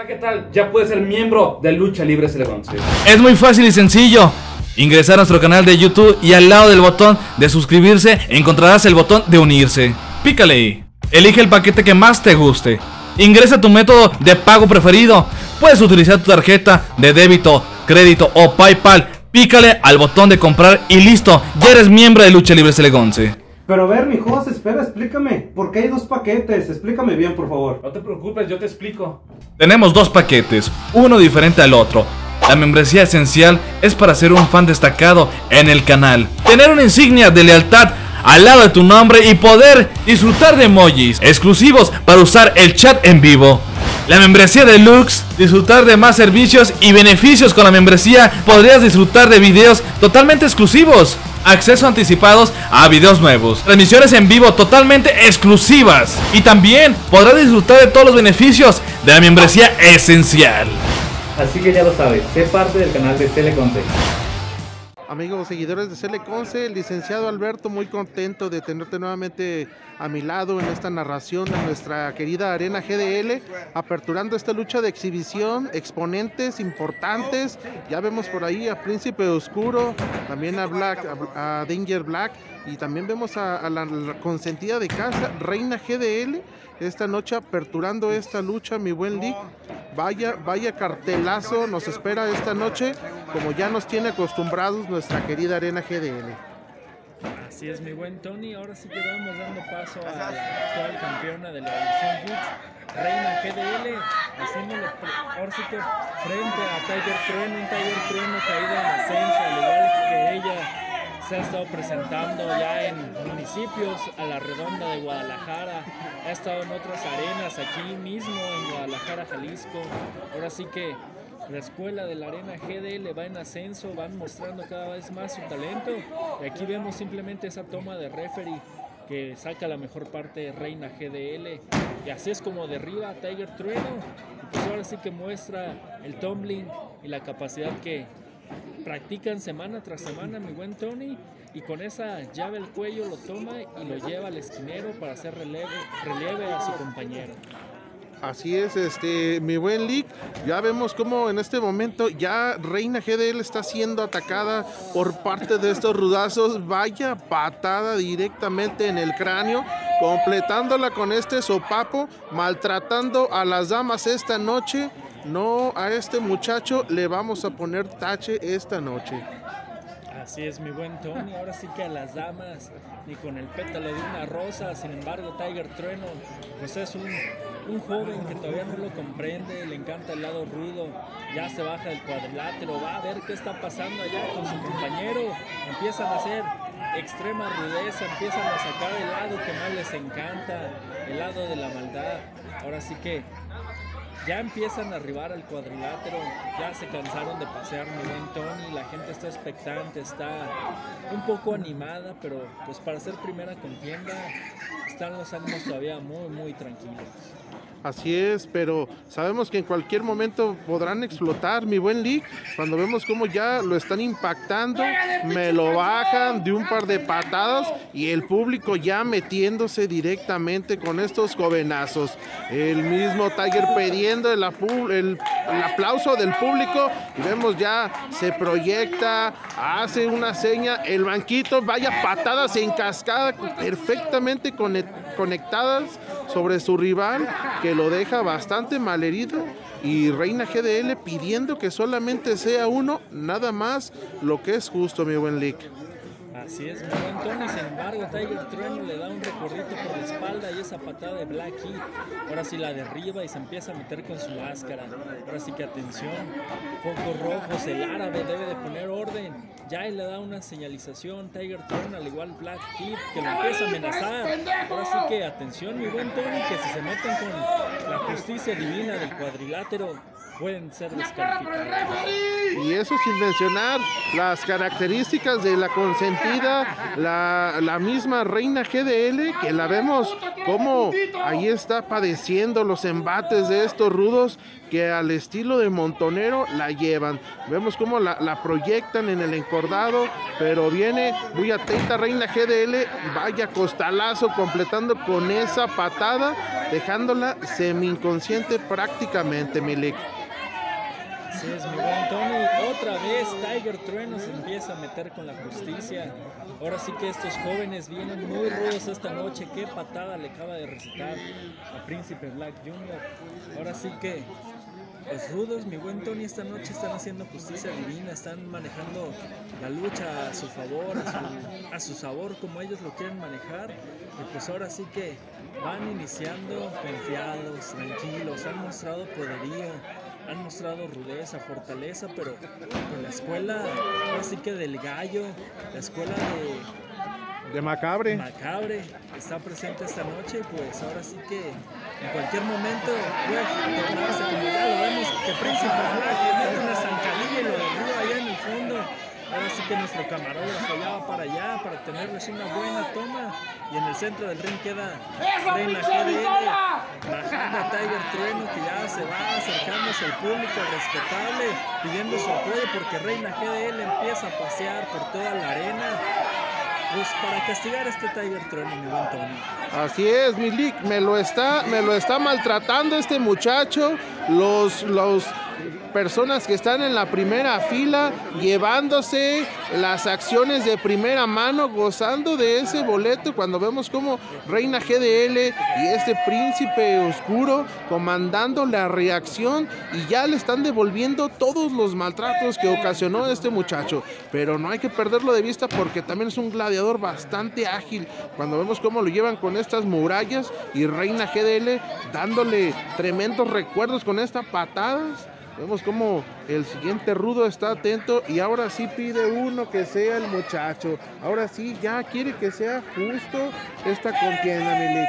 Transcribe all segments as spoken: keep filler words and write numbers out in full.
Hola, ¿qué tal? Ya puedes ser miembro de Lucha Libre Sele once. Es muy fácil y sencillo. Ingresar a nuestro canal de YouTube y al lado del botón de suscribirse encontrarás el botón de unirse. Pícale ahí. Elige el paquete que más te guste. Ingresa tu método de pago preferido. Puedes utilizar tu tarjeta de débito, crédito o PayPal. Pícale al botón de comprar y listo, ya eres miembro de Lucha Libre Sele once. Pero a ver, mi Jos, espera, explícame. ¿Por qué hay dos paquetes? Explícame bien, por favor. No te preocupes, yo te explico. Tenemos dos paquetes, uno diferente al otro. La membresía esencial es para ser un fan destacado en el canal, tener una insignia de lealtad al lado de tu nombre y poder disfrutar de emojis exclusivos para usar el chat en vivo. La membresía deluxe, disfrutar de más servicios y beneficios. Con la membresía podrías disfrutar de videos totalmente exclusivos, acceso anticipados a videos nuevos, transmisiones en vivo totalmente exclusivas y también podrás disfrutar de todos los beneficios de la membresía esencial. Así que ya lo sabes, sé parte del canal de Sele once. Amigos seguidores de Sele once, el licenciado Alberto, muy contento de tenerte nuevamente a mi lado en esta narración de nuestra querida Arena G D L, aperturando esta lucha de exhibición, exponentes importantes. Ya vemos por ahí a Príncipe Oscuro, también a Black, a, a Danger Black, y también vemos a, a la, la consentida de casa, Reina G D L, esta noche aperturando esta lucha, mi buen Lick. Vaya, vaya cartelazo nos espera esta noche, como ya nos tiene acostumbrados nuestra querida Arena G D L. Así es, mi buen Tony. Ahora sí que vamos dando paso a la actual campeona de la división Woods, Reina G D L, haciéndole ahora sí que frente a Tiger Trueno, un Tiger Trueno caído en ascenso, al igual que ella se ha estado presentando ya en municipios, a la Redonda de Guadalajara, ha estado en otras arenas aquí mismo en Guadalajara, Jalisco. Ahora sí que la escuela de la Arena G D L va en ascenso, van mostrando cada vez más su talento, y aquí vemos simplemente esa toma de referee que saca la mejor parte de Reina G D L, y así es como derriba a Tiger Trueno, y pues ahora sí que muestra el tumbling y la capacidad que practican semana tras semana, mi buen Tony, y con esa llave al cuello lo toma y lo lleva al esquinero para hacer relieve, relieve a su compañero. Así es, este, mi buen Lick, ya vemos cómo en este momento ya Reina G D L está siendo atacada por parte de estos rudazos. Vaya patada directamente en el cráneo, completándola con este sopapo, maltratando a las damas esta noche. No, a este muchacho le vamos a poner tache esta noche. Así es, mi buen Tony. Ahora sí que a las damas ni con el pétalo de una rosa. Sin embargo, Tiger Trueno pues es un, un joven que todavía no lo comprende, le encanta el lado rudo, ya se baja del cuadrilátero, va a ver qué está pasando allá con su compañero, empiezan a hacer extrema rudeza, empiezan a sacar el lado que más les encanta, el lado de la maldad. Ahora sí que ya empiezan a arribar al cuadrilátero, ya se cansaron de pasear, mi buen Tony, la gente está expectante, está un poco animada, pero pues para ser primera contienda están los ánimos todavía muy muy tranquilos. Así es, pero sabemos que en cualquier momento podrán explotar, mi buen Lick. Cuando vemos cómo ya lo están impactando, me lo bajan de un par de patadas y el público ya metiéndose directamente con estos jovenazos. El mismo Tiger pidiendo el, el, el aplauso del público y vemos ya se proyecta, hace una seña, el banquito, vaya patadas en cascada perfectamente conectadas sobre su rival, que lo deja bastante malherido, y Reina G D L pidiendo que solamente sea uno, nada más, lo que es justo, mi buen Lick. Así es, mi buen Tony. Sin embargo, Tiger Trueno le da un recorrido por la espalda y esa patada de Black Key ahora sí la derriba y se empieza a meter con su máscara. Ahora sí que atención, focos rojos, el árabe debe de poner orden. Ya le da una señalización Tiger Trueno, al igual Black Key, que lo empieza a amenazar. Ahora sí que atención, mi buen Tony, que si se meten con la justicia divina del cuadrilátero pueden ser descalificados. Y eso sin mencionar las características de la consentida, la, la misma Reina G D L, que la vemos como ahí está padeciendo los embates de estos rudos que al estilo de montonero la llevan. Vemos cómo la, la proyectan en el encordado, pero viene muy atenta Reina G D L, vaya costalazo completando con esa patada, dejándola semi inconsciente prácticamente, Milik. Así es, mi buen Tony. Otra vez Tiger Trueno se empieza a meter con la justicia. Ahora sí que estos jóvenes vienen muy rudos esta noche. Qué patada le acaba de recitar a Príncipe Black junior Ahora sí que los rudos, mi buen Tony, esta noche están haciendo justicia divina. Están manejando la lucha a su favor, a su, a su sabor, como ellos lo quieren manejar. Y pues ahora sí que van iniciando confiados, tranquilos. Han mostrado poderío, han mostrado rudeza, fortaleza, pero con la escuela, así que del gallo, la escuela de, de Macabre. Macabre está presente esta noche, y pues ahora sí que en cualquier momento puede tornarse, como ya lo vemos, que Príncipe Black le mete una zancadilla y lo derriba allá en el fondo. Ahora sí que nuestro camarógrafo ya va para allá para tenerles una buena toma, y en el centro del ring queda Reina G D L bajando a Tiger Trueno, que ya se va acercándose al público respetable pidiendo su apoyo, porque Reina G D L empieza a pasear por toda la arena, pues para castigar a este Tiger Trueno, mi buen Tony. Así es, Milik, me lo está, me lo está maltratando este muchacho. Los, los personas que están en la primera fila llevándose las acciones de primera mano, gozando de ese boleto, cuando vemos como Reina G D L y este Príncipe Oscuro comandando la reacción, y ya le están devolviendo todos los maltratos que ocasionó este muchacho. Pero no hay que perderlo de vista, porque también es un gladiador bastante ágil. Cuando vemos cómo lo llevan con estas murallas, y Reina G D L dándole tremendos recuerdos con estas patadas. Vemos como el siguiente rudo está atento, y ahora sí pide uno que sea el muchacho. Ahora sí ya quiere que sea justo esta contienda, Milik.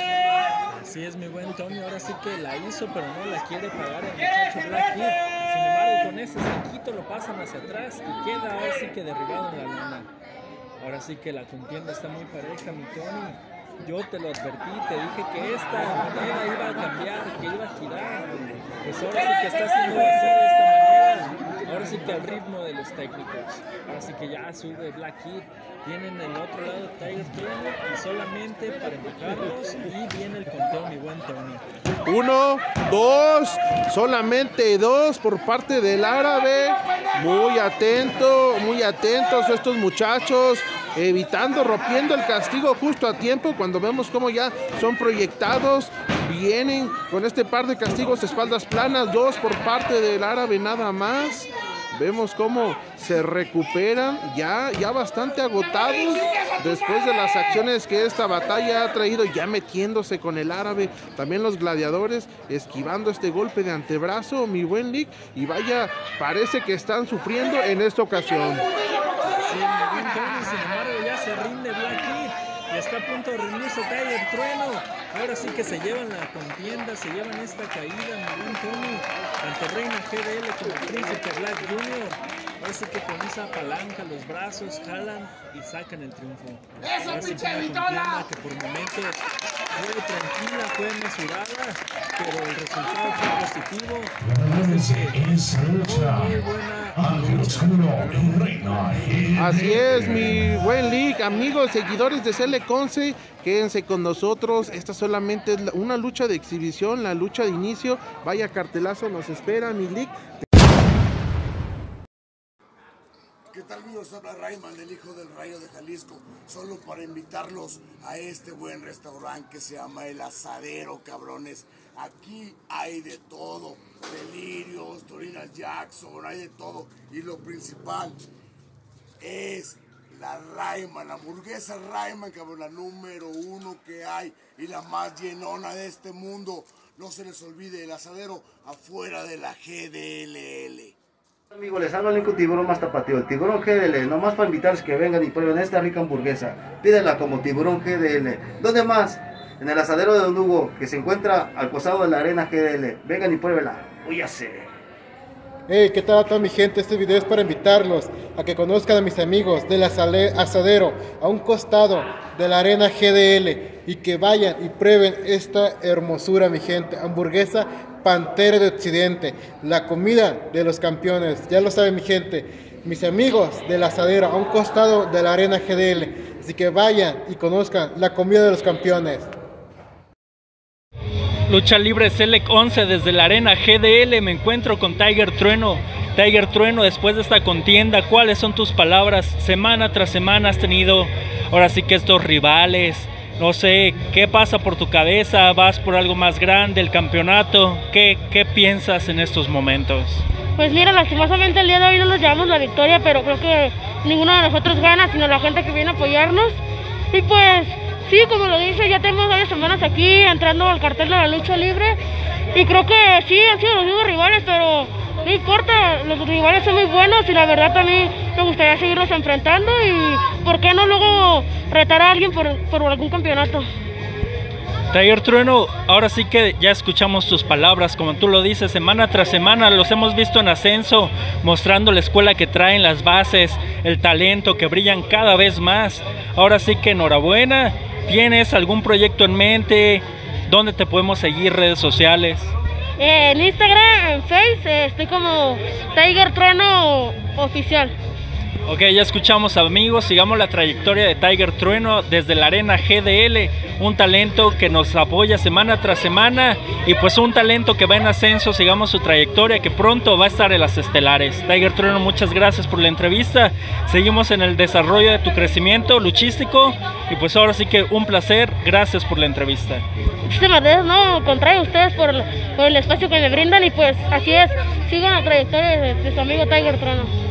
Así es, mi buen Tony, ahora sí que la hizo, pero no la quiere pagar el muchacho Black Kid. Sin embargo, con ese saquito lo pasan hacia atrás y queda ahora sí que derribado en la lona. Ahora sí que la contienda está muy pareja, mi Tony. Yo te lo advertí, te dije que esta moneda iba a cambiar, que iba a girar. Pues ahora sí que está haciendo así de esta manera. Ahora sí que al ritmo de los técnicos. Ahora sí que ya sube Black Kid. Tienen el otro lado Tiger Trueno, y solamente para empujarlos, y viene el conteo, mi buen Tony. Uno, dos, solamente dos por parte del árabe. Muy atento, muy atentos estos muchachos, evitando, rompiendo el castigo justo a tiempo, cuando vemos cómo ya son proyectados. Vienen con este par de castigos, espaldas planas, dos por parte del árabe nada más. Vemos cómo se recuperan, ya, ya bastante agotados después de las acciones que esta batalla ha traído, ya metiéndose con el árabe. También los gladiadores esquivando este golpe de antebrazo, mi buen Nick, y vaya, parece que están sufriendo en esta ocasión. Sí, mi buen Tony, sin embargo ya se rinde Black Kid y está a punto de rendirse Tiger Trueno. Ahora sí que se llevan la contienda, se llevan esta caída, mi buen Tony, tanto Reina G D L como Príncipe Black junior Ahora sí que con esa palanca los brazos jalan y sacan el triunfo. Ahora sí que una contienda que por momentos fue tranquila, fue mesurada, pero el resultado fue positivo. Así que muy, muy buena lucha. Así es, mi buen Lick, amigos, seguidores de Celeconce, quédense con nosotros. Esta solamente es una lucha de exhibición, la lucha de inicio. Vaya cartelazo nos espera, mi Lick. ¿Qué tal, amigos? Habla Rayman, el hijo del Rayo de Jalisco, solo para invitarlos a este buen restaurante que se llama El Asadero, cabrones. Aquí hay de todo, delirios, Torinas Jackson, hay de todo. Y lo principal es la Rayman, la hamburguesa Rayman, cabrón, la número uno que hay y la más llenona de este mundo. No se les olvide, El Asadero, afuera de la G D L L. Amigos, les habla el único tiburón más tapatío, el tiburón G D L, nomás para invitarles que vengan y prueben esta rica hamburguesa. Pídela como tiburón G D L. ¿Dónde más? En el Asadero de Don Hugo, que se encuentra al costado de la arena G D L. Vengan y pruébenla. Uyase. Hey, ¿qué tal a toda mi gente? Este video es para invitarlos a que conozcan a mis amigos del Asadero, a un costado de la Arena G D L, y que vayan y prueben esta hermosura, mi gente. Hamburguesa Pantera de Occidente, la comida de los campeones. Ya lo saben, mi gente, mis amigos del Asadero, a un costado de la Arena G D L. Así que vayan y conozcan la comida de los campeones. Lucha Libre Select once desde la Arena G D L, me encuentro con Tiger Trueno. Tiger Trueno, después de esta contienda, ¿cuáles son tus palabras? Semana tras semana has tenido, ahora sí que estos rivales, no sé, ¿qué pasa por tu cabeza? ¿Vas por algo más grande, el campeonato? ¿Qué, qué piensas en estos momentos? Pues mira, lastimosamente el día de hoy no nos llevamos la victoria, pero creo que ninguno de nosotros gana, sino la gente que viene a apoyarnos. Y pues sí, como lo dice, ya tenemos varias semanas aquí entrando al cartel de la lucha libre, y creo que sí, han sido los mismos rivales, pero no importa, los rivales son muy buenos y la verdad a mí me gustaría seguirlos enfrentando y por qué no luego retar a alguien por, por algún campeonato. Tiger Trueno, ahora sí que ya escuchamos tus palabras, como tú lo dices, semana tras semana los hemos visto en ascenso, mostrando la escuela que traen, las bases, el talento, que brillan cada vez más. Ahora sí que enhorabuena. ¿Tienes algún proyecto en mente? ¿Dónde te podemos seguir? ¿Redes sociales? Eh, en Instagram, en Face, eh, estoy como Tiger Trueno Oficial. Ok, ya escuchamos, amigos, sigamos la trayectoria de Tiger Trueno desde la Arena G D L, un talento que nos apoya semana tras semana y pues un talento que va en ascenso. Sigamos su trayectoria, que pronto va a estar en las estelares. Tiger Trueno, muchas gracias por la entrevista, seguimos en el desarrollo de tu crecimiento luchístico y pues ahora sí que un placer, gracias por la entrevista. Muchísimas gracias, no, al contrario, ustedes por, por el espacio que me brindan y pues así es, sigan la trayectoria de, de su amigo Tiger Trueno.